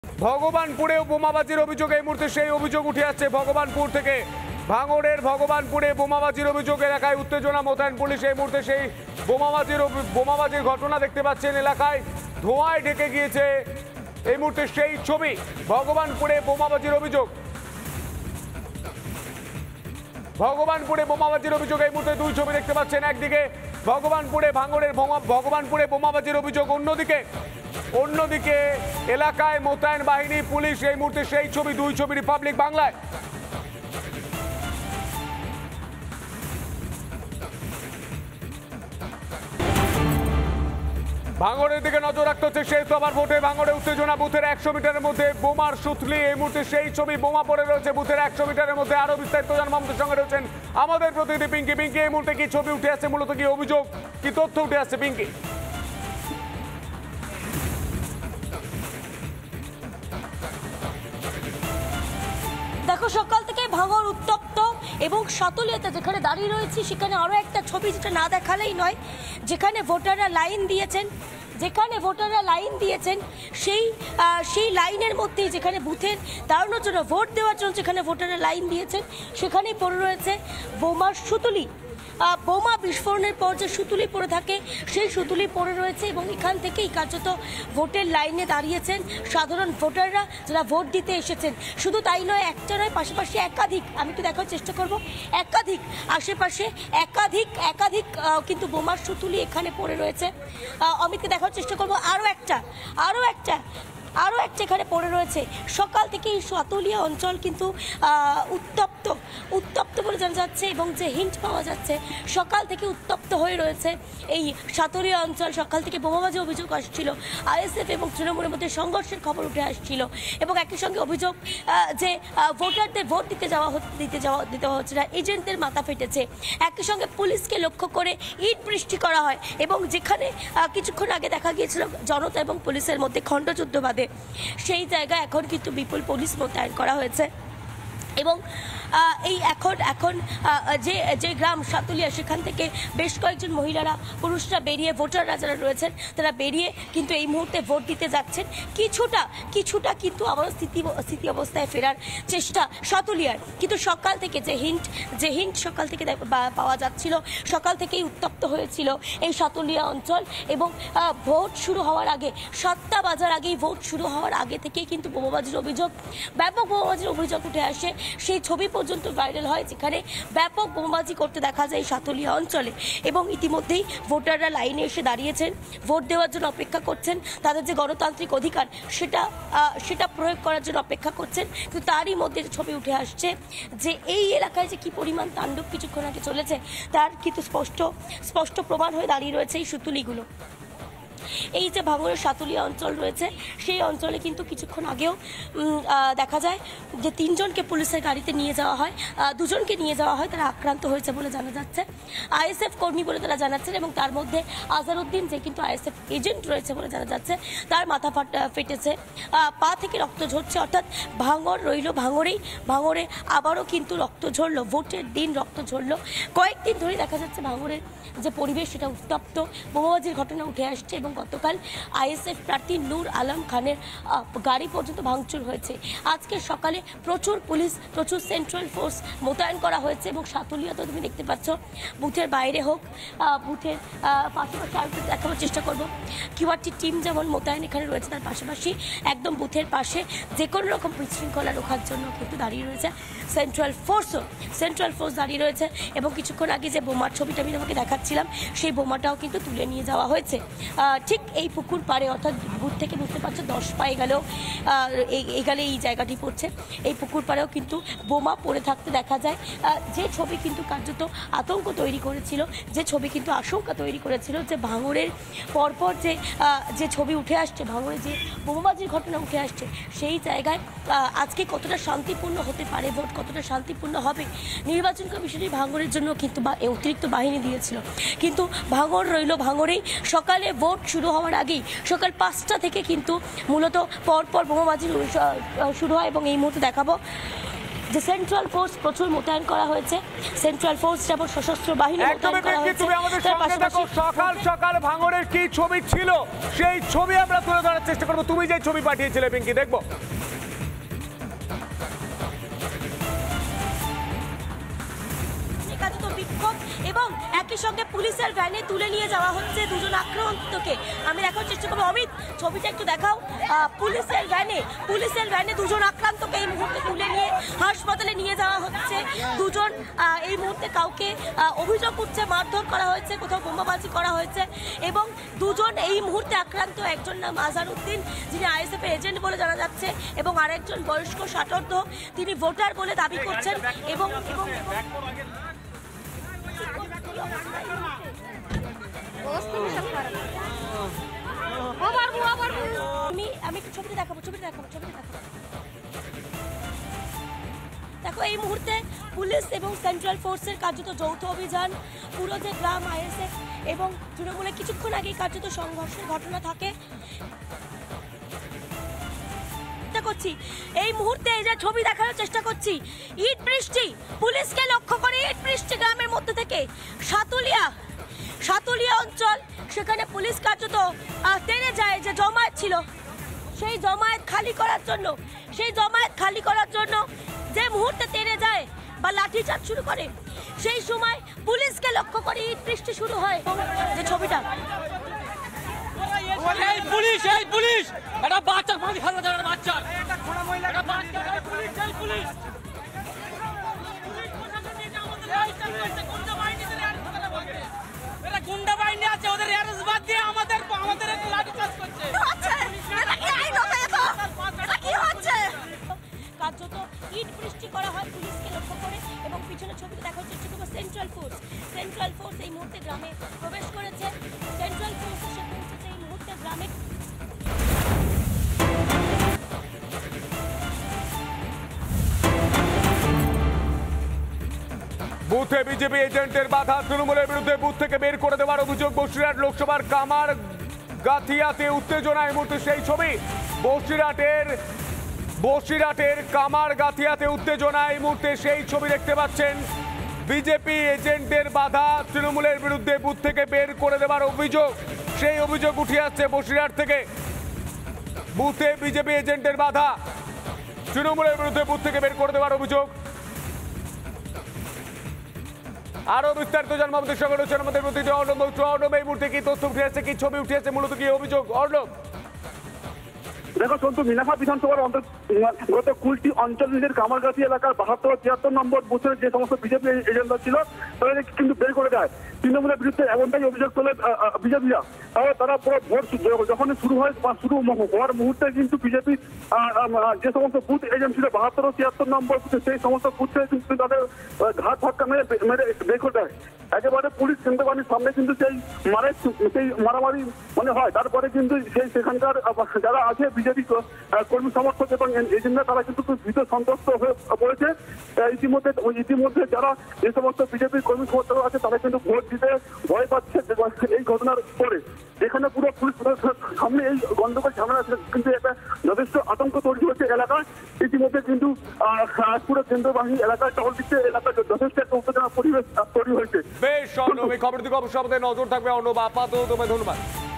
ভগবানপুরেও বোমাবাজির অভিযোগ এই মুহূর্তে সেই অভিযোগ উঠে আসছে ভগবানপুর থেকে। ভাঙড়ের ভগবানপুরে বোমাবাজির অভিযোগ, এলাকায় উত্তেজনা, মোতায়েন পুলিশ। এই মুহূর্তে সেই বোমাবাজির ঘটনা দেখতে পাচ্ছেন, এলাকায় ধোঁয়ায় ঢেকে গিয়েছে এই মুহূর্তে সেই ছবি। ভগবানপুরে বোমাবাজির অভিযোগ, ভগবানপুরে বোমাবাজির অভিযোগ এই মুহূর্তে দুই ছবি দেখতে পাচ্ছেন। একদিকে ভগবানপুরে ভাঙড়ের ভগবানপুরে বোমাবাজির অভিযোগ, অন্যদিকে এলাকায় মোতায়েন বাহিনী পুলিশ। এই মুহূর্তে সেই ছবি, দুই ছবি রিপাবলিক বাংলায়। ভাঙড়ের দিকে নজর রাখতে হচ্ছে, শেষ দফার ভোটে ভাঙড়ে উত্তেজনা। বুথের 100 মিটারের মধ্যে বোমার সুতলি। এই মুহূর্তে সেই ছবি, বোমা পড়ে রয়েছে বুথের 100 মিটারের মধ্যে। আরো বিস্তারিত জানবো, আমাদের সঙ্গে রয়েছেন আমাদের প্রতিনিধি পিঙ্কি। পিঙ্কি, এই মুহূর্তে কি ছবি উঠে আসছে, মূলত কি অভিযোগ, কি তথ্য উঠে আসছে পিঙ্কি? দেখো, সকাল থেকে ভাঙড় উত্তপ্ত এবং সাতুলিয়াতে যেখানে দাঁড়িয়ে রয়েছি সেখানে আরও একটা ছবি যেটা না দেখালেই নয়। যেখানে ভোটাররা লাইন দিয়েছেন সেই লাইনের মধ্যেই, যেখানে বুথের দাঁড়ানোর জন্য, ভোট দেওয়ার জন্য যেখানে ভোটাররা লাইন দিয়েছেন সেখানেই পড়ে রয়েছে বোমার সুতুলি। বোমা বিস্ফোরণের পর যে সুতুলি পড়ে থাকে সেই সুতুলি পড়ে রয়েছে এবং এখান থেকেই কার্যত ভোটের লাইনে দাঁড়িয়েছেন সাধারণ ভোটাররা যারা ভোট দিতে এসেছেন। শুধু তাই নয়, একটা নয়, পাশাপাশি একাধিক, আমি একটু দেখার চেষ্টা করব, আশেপাশে একাধিক কিন্তু বোমার সুতুলি এখানে পড়ে রয়েছে। অমিতকে দেখার চেষ্টা করব, আরও একটা এখানে পড়ে রয়েছে। সকাল থেকে এই সাতুলিয়া অঞ্চল কিন্তু উত্তপ্ত বলে জানা যাচ্ছে এবং যে হিন্ট পাওয়া যাচ্ছে, সকাল থেকে উত্তপ্ত হয়ে রয়েছে এই সাতুলিয়া অঞ্চল। সকাল থেকে বোমাবাজি অভিযোগ আসছিল, আইএসএফ এবং তৃণমূলের মধ্যে সংঘর্ষের খবর উঠে আসছিল এবং একই সঙ্গে অভিযোগ যে ভোটারদের ভোট দিতে হচ্ছে না, এজেন্টদের মাথা ফেটেছে। একই সঙ্গে পুলিশকে লক্ষ্য করে ইট বৃষ্টি করা হয় এবং যেখানে কিছুক্ষণ আগে দেখা গিয়েছিল জনতা এবং পুলিশের মধ্যে খণ্ডযুদ্ধ বাধে, সেই জায়গায় এখন কিন্তু বিপুল পুলিশ মোতায়েন করা হয়েছে এবং এই এখন যে গ্রাম সাতুলিয়া, সেখান থেকে বেশ কয়েকজন মহিলারা, পুরুষরা বেরিয়ে, ভোটাররা যারা রয়েছেন তারা বেরিয়ে কিন্তু এই মুহূর্তে ভোট দিতে যাচ্ছেন। কিছুটা কিন্তু আবার স্থিতি অবস্থায় ফেরার চেষ্টা সাতুলিয়ার। কিন্তু সকাল থেকে যে হিন্ট সকাল থেকে পাওয়া যাচ্ছিল, সকাল থেকেই উত্তপ্ত হয়েছিল এই সাতুলিয়া অঞ্চল এবং ভোট শুরু হওয়ার আগে, 7টা বাজার আগেই, ভোট শুরু হওয়ার আগে থেকেই কিন্তু ব্যাপক বোমাবাজির অভিযোগ উঠে আসে। সেই ছবি পর্যন্ত ভাইরাল হয় যেখানে ব্যাপক বোমাবাজি করতে দেখা যায় সাতুলিয়া অঞ্চলে এবং ইতিমধ্যেই ভোটাররা লাইনে এসে দাঁড়িয়েছেন, ভোট দেওয়ার জন্য অপেক্ষা করছেন, তাদের যে গণতান্ত্রিক অধিকার সেটা প্রয়োগ করার জন্য অপেক্ষা করছেন। কিন্তু তারই মধ্যে ছবি উঠে আসছে যে এই এলাকায় যে কি পরিমাণ তাণ্ডব কিছুক্ষণ আগে চলেছে তার কিন্তু স্পষ্ট প্রমাণ হয়ে দাঁড়িয়ে রয়েছে এই সুতুলিগুলো। এই যে ভাঙড়ের সাতুলিয়া অঞ্চল রয়েছে, সেই অঞ্চলে কিন্তু কিছুক্ষণ আগেও দেখা যায় যে 3 জনকে পুলিশের গাড়িতে নিয়ে যাওয়া হয়, 2 জনকে নিয়ে যাওয়া হয়, তারা আক্রান্ত হয়েছে বলে জানা যাচ্ছে। আইএসএফ কর্মী বলে তারা জানাচ্ছেন এবং তার মধ্যে আজহারউদ্দিন, যে কিন্তু আইএসএফ এজেন্ট রয়েছে বলে জানা যাচ্ছে, তার মাথা ফেটেছে, পা থেকে রক্ত ঝরছে। অর্থাৎ ভাঙড় রইল ভাঙড়ে আবারও কিন্তু রক্ত ঝরলো, ভোটের দিন রক্ত ঝরলো। কয়েকদিন ধরে দেখা যাচ্ছে ভাঙড়ের যে পরিবেশ সেটা উত্তপ্ত, বোমাবাজির ঘটনা উঠে আসছে এবং গতকাল আইএসএফ প্রার্থী নূর আলম খানের গাড়ি পর্যন্ত ভাঙচুর হয়েছে। আজকে সকালে প্রচুর পুলিশ, প্রচুর সেন্ট্রাল ফোর্স মোতায়েন করা হয়েছে এবং সাতুলিয়া তো তুমি দেখতে পাচ্ছ, বুথের বাইরে হোক, বুথের পাশাপাশি আরও দেখাবার চেষ্টা করবো, কিউআরটি টিম যেমন মোতায়েন এখানে রয়েছে, তার পাশাপাশি একদম বুথের পাশে যে কোনো রকম বিশৃঙ্খলা রোখার জন্য কিন্তু দাঁড়িয়ে রয়েছে সেন্ট্রাল ফোর্স দাঁড়িয়ে রয়েছে এবং কিছুক্ষণ আগে যে বোমার ছবিটা আমি তোমাকে দেখাচ্ছিলাম, সেই বোমাটাও কিন্তু তুলে নিয়ে যাওয়া হয়েছে ঠিক এই পুকুর পাড়ে। অর্থাৎ বুথ থেকে বুঝতে পারছো 10 পা এগালে এই জায়গাটি পড়ছে, এই পুকুর পাড়েও কিন্তু বোমা পড়ে থাকতে দেখা যায়। যে ছবি কিন্তু কার্যত আতঙ্ক তৈরি করেছিল, যে ছবি কিন্তু আশঙ্কা তৈরি করেছিল যে ভাঙড়ের পরপর যে ছবি উঠে আসছে, ভাঙড়ে যে বোমাবাজির ঘটনা উঠে আসছে, সেই জায়গায় আজকে কতটা শান্তিপূর্ণ হতে পারে ভোট, কতটা শান্তিপূর্ণ হবে। নির্বাচন কমিশনই ভাঙড়ের জন্য কিন্তু অতিরিক্ত বাহিনী দিয়েছিল, কিন্তু ভাঙড় রইল ভাঙড়েই। সকালে ভোট শুরু হওয়ার আগেই সকাল 5টা থেকে কিন্তু মূলত পরপর বোমাবাজি শুরু হয় এবং এই মুহূর্তে দেখাবো যে সেন্ট্রাল ফোর্স প্রচুর মোতায়েন করা হয়েছে, সেন্ট্রাল ফোর্স যেমন সশস্ত্র বাহিনী মোতায়েন করা হয়েছে। তুমি আমাদের সঙ্গে দেখো, সকাল সকাল ভাঙড়ের কি ছবি ছিল সেই ছবি আমরা তুলে ধরার চেষ্টা করবো। তুমি যে ছবি পাঠিয়েছিলে পিঙ্কি, দেখবো। বিক্ষোভ এবং একই সঙ্গে পুলিশের ভ্যানে তুলে নিয়ে যাওয়া হচ্ছে দুজন আক্রান্তকে। আমি দেখার চেষ্টা করবো, অমিত ছবিটা একটু দেখাও। পুলিশের ভ্যানে দুজন আক্রান্তকে এই মুহূর্তে তুলে নিয়ে হাসপাতালে নিয়ে যাওয়া হচ্ছে। দুজন এই মুহূর্তে কাউকে অভিযোগ উঠছে মারধর করা হয়েছে, কোথাও বোমাবাজি করা হয়েছে এবং দুজন এই মুহূর্তে আক্রান্ত। একজন নাম আজহারউদ্দিন, যিনি আইএসএফ এজেন্ট বলে জানা যাচ্ছে, এবং আরেকজন বয়স্ক ষাটোর্ধ্ব, তিনি ভোটার বলে দাবি করছেন। এবং আমি একটু ছবিটা দেখাবো। দেখো, এই মুহূর্তে পুলিশ এবং সেন্ট্রাল ফোর্সের কার্যত যৌথ অভিযান, পুরো যে গ্রাম আইএসএফ এবং তৃণমূলে কিছুক্ষণ আগে কার্যত সংঘর্ষের ঘটনা থাকে। করছি এই মুহূর্তে এই যে ছবি দেখানোর চেষ্টা করছি, ইট বৃষ্টি, পুলিশকে লক্ষ্য করে ইট বৃষ্টি গ্রামের মধ্যে থেকে সাতুলিয়া অঞ্চল, সেখানে পুলিশ কার্যত টেনে যায় যে জমায়েত ছিল, সেই জমায়েত খালি করার জন্য যে মুহূর্তে টেনে যায় বা লাঠিচার্জ শুরু করে, সেই সময় পুলিশকে লক্ষ্য করে ইট বৃষ্টি শুরু হয়। যে ছবিটা পুলিশ এটা বাচ্চার পানি ফেলতে দেবে, বাচ্চার পুলিশ গুন্ডা বাহিনী আছে, ওদের অ্যারেস্ট বাদ দিয়ে আমাদের একটু লাঠি চার্জ করছে। কার্যত ইট বৃষ্টি করা হয় পুলিশকে লক্ষ্য করে। এবং পিছনে ছবিতে দেখার চেষ্টা করবো, সেন্ট্রাল ফোর্স এই মুহূর্তে গ্রামে প্রবেশ করেছে। সেন্ট্রাল ফোর্স এসে পৌঁছেছে এই মুহূর্তে গ্রামে। বুথে বিজেপি এজেন্টের বাধা, তৃণমূলের বিরুদ্ধে বুথ থেকে বের করে দেওয়ার অভিযোগ। বসিরহাট লোকসভার কামার গাথিয়াতে উত্তেজনা, এই মুহূর্তে সেই ছবি। বসিরহাটের কামার গাথিয়াতে উত্তেজনা, এই মুহূর্তে সেই ছবি দেখতে পাচ্ছেন। বিজেপি এজেন্টের বাধা, তৃণমূলের বিরুদ্ধে বুথ থেকে বের করে দেওয়ার অভিযোগ, সেই অভিযোগ উঠে আসছে বসিরহাট থেকে। বুথে বিজেপি এজেন্টের বাধা, তৃণমূলের বিরুদ্ধে বুথ থেকে বের করে দেওয়ার অভিযোগ। আরো বিস্তারিত জানবো আমাদের সঙ্গে রয়েছেন আমাদের প্রতিনিধি অর্ণব। এই মুহূর্তে কি তথ্য উঠে আসছে, কি ছবি উঠে আসছে, মূলত কি অভিযোগ অর্ণব? দেখো সন্তু, মিনাখা বিধানসভার অন্তর্গত কুলটি অঞ্চল নিজের কামারগাছি এলাকার ৭২-৭৩ নম্বর বুথের যে সমস্ত বিজেপি এজেন্টরা ছিল তাদের কিন্তু বের করে দেয়। তৃণমূলের বিরুদ্ধে এমনটাই অভিযোগ তোলে বিজেপিরা। তারা পুরো ভোট যখনই শুরু হয় বা শুরু হওয়ার মুহূর্তে কিন্তু বিজেপি যে সমস্ত বুথ এজেন্ট ছিল ৭২-৭৩ নম্বর বুথে, সেই সমস্ত বুথে কিন্তু তাদের ঘাট ধাক্কা মেরে বের করে দেয়। একেবারে পুলিশ কেন্দ্রবাহিনীর সামনে কিন্তু সেই মারামারি হয়। তারপরে কিন্তু সেখানকার যারা আছে বিজেপি কর্মী সমর্থক এবং এজেন্টরা, তারা কিন্তু খুব ভীত সন্ত্রস্ত হয়ে পড়েছে। ইতিমধ্যে যারা যে সমস্ত বিজেপির কর্মী সমর্থক আছে তারা কিন্তু ভোট দিতে ভয় পাচ্ছে এই ঘটনার পরে। যেখানে পুরো পুলিশ সামনে এই গন্ডগোল ঝামেলা কিন্তু একটা যথেষ্ট আতঙ্ক তৈরি হয়েছে এলাকায়। ইতিমধ্যে কিন্তু পুরো কেন্দ্রবাহিনী এলাকায় টহল দিচ্ছে, এলাকায় যথেষ্ট একটা উত্তেজনা পরিবেশ তৈরি হয়েছে। বেশ অর্ণব, এই খবর দিকে অবশ্যই আমাদের নজর থাকবে। অর্ণব, আপাতত তোমায় ধন্যবাদ।